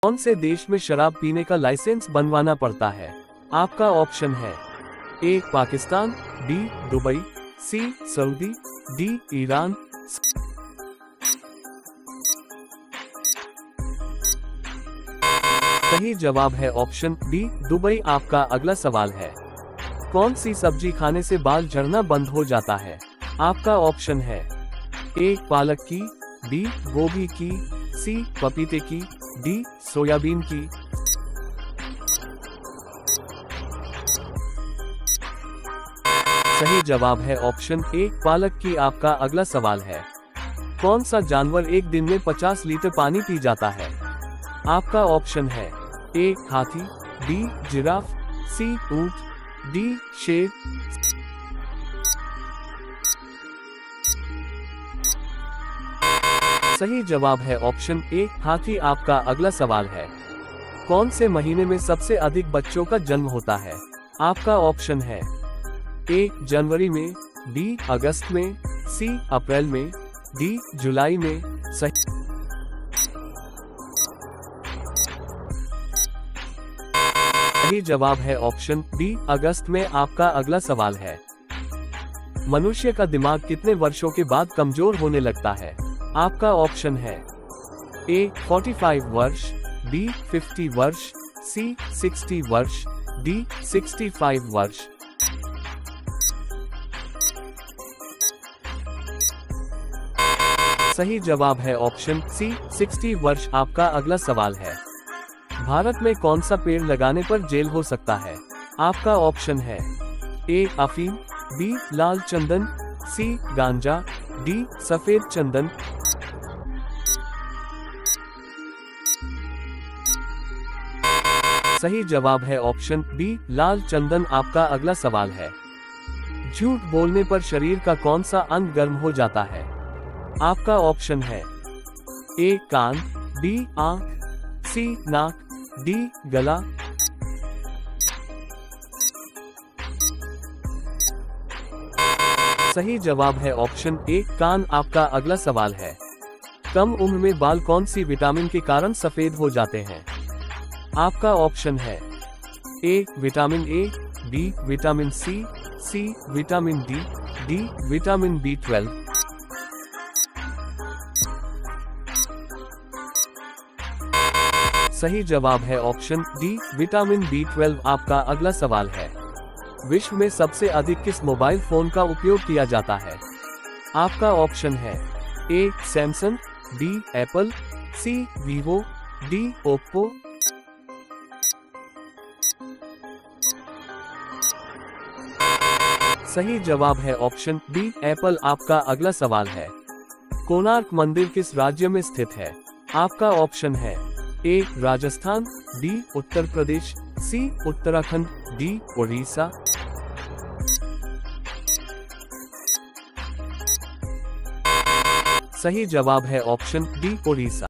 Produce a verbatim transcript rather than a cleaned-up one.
कौन से देश में शराब पीने का लाइसेंस बनवाना पड़ता है? आपका ऑप्शन है A Pakistan, B Dubai, C Saudi, D Iran. सही जवाब है ऑप्शन बी दुबई। आपका अगला सवाल है, कौन सी सब्जी खाने से बाल झड़ना बंद हो जाता है? आपका ऑप्शन है ए पालक की, बी गोभी की, सी पपीते की, डी सोयाबीन की। सही जवाब है ऑप्शन ए पालक की। आपका अगला सवाल है, कौन सा जानवर एक दिन में पचास लीटर पानी पी जाता है? आपका ऑप्शन है ए हाथी, बी जिराफ, सी ऊंट, डी शेर। सही जवाब है ऑप्शन ए हाथी। आपका अगला सवाल है, कौन से महीने में सबसे अधिक बच्चों का जन्म होता है? आपका ऑप्शन है ए जनवरी में, बी अगस्त में, सी अप्रैल में, डी जुलाई में। सही सही जवाब है ऑप्शन बी अगस्त में। आपका अगला सवाल है, मनुष्य का दिमाग कितने वर्षों के बाद कमजोर होने लगता है? आपका ऑप्शन है ए पैंतालीस वर्ष, बी पचास वर्ष, सी साठ वर्ष, डी पैंसठ वर्ष। सही जवाब है ऑप्शन सी साठ वर्ष। आपका अगला सवाल है, भारत में कौन सा पेड़ लगाने पर जेल हो सकता है? आपका ऑप्शन है ए अफीम, बी लाल चंदन, सी गांजा, डी सफेद चंदन। सही जवाब है ऑप्शन बी लाल चंदन। आपका अगला सवाल है, झूठ बोलने पर शरीर का कौन सा अंग गर्म हो जाता है? आपका ऑप्शन है ए कान, बी आंख, सी नाक, डी गला। सही जवाब है ऑप्शन ए कान। आपका अगला सवाल है, कम उम्र में बाल कौन सी विटामिन के कारण सफेद हो जाते हैं? आपका ऑप्शन है A vitamin A, B vitamin C, C vitamin D, D vitamin B twelve. सही जवाब है option D vitamin B twelve. आपका अगला सवाल है, विश्व में सबसे अधिक किस मोबाइल फोन का उपयोग किया जाता है? आपका ऑप्शन है A Samsung, B Apple, C Vivo, D Oppo. सही जवाब है ऑप्शन बी एप्पल। आपका अगला सवाल है, कोणार्क मंदिर किस राज्य में स्थित है? आपका ऑप्शन है A Rajasthan, B Uttar Pradesh, C Uttarakhand, D Orissa. सही जवाब है ऑप्शन डी उड़ीसा।